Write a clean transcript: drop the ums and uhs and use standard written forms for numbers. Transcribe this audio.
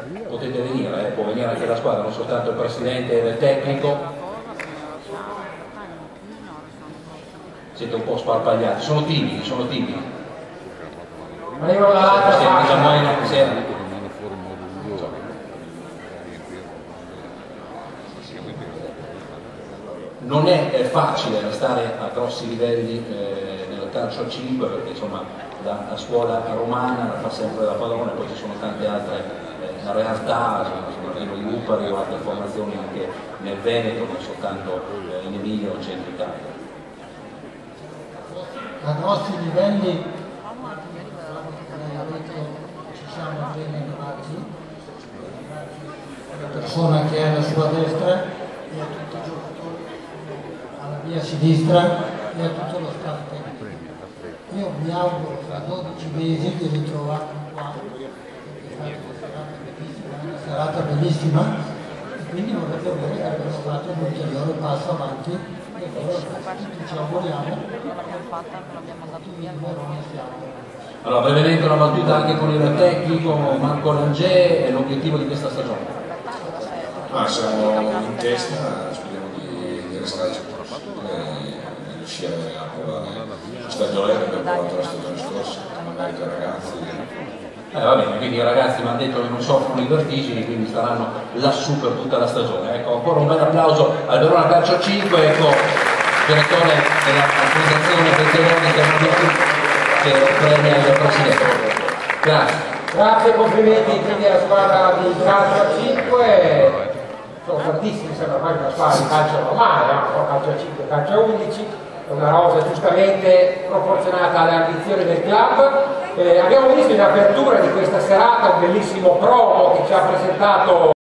potete venire, può venire anche la squadra, non soltanto il presidente e il tecnico. Siete un po' sparpagliati, sono timidi, sono timidi. Arrivano dall'altra parte. Non è facile restare a grossi livelli nel calcio a 5 perché insomma la scuola romana fa sempre da padrone, poi ci sono tante altre realtà, sono i Lupari o altre formazioni anche nel Veneto, non soltanto in Emilia o in centro Italia. A grossi livelli ci siamo ben arrivati, la persona che è alla sua destra e a tutti i giocatori alla mia sinistra e a tutto lo staff tecnico. Io mi auguro fra 12 mesi di ritrovarmi qua, perché è stata una serata bellissima e quindi vorrei dire che abbiamo fatto un ulteriore passo avanti e tutti ci auguriamo. Allora, brevemente una battuta anche con il tecnico Marco Langè e l'obiettivo di questa stagione. Siamo in testa, speriamo di restare e riuscire a provare la stagione che abbiamo provato la stagione scorsa, magari con i ragazzi. Va bene, quindi i ragazzi mi hanno detto che non soffrono i vertigini, quindi staranno lassù per tutta la stagione. Ecco, ancora un bel applauso al Verona Calcio 5, ecco, direttore della Fondazione Veteronica che premia il presidente. Grazie. Grazie, complimenti quindi alla squadra di calcio a 5. Sono tantissimi, sembra ormai una squadra di calcio normale, calcio a 5, calcio a 11, è una rosa giustamente proporzionata alle ambizioni del club. Abbiamo visto in apertura di questa serata un bellissimo promo che ci ha presentato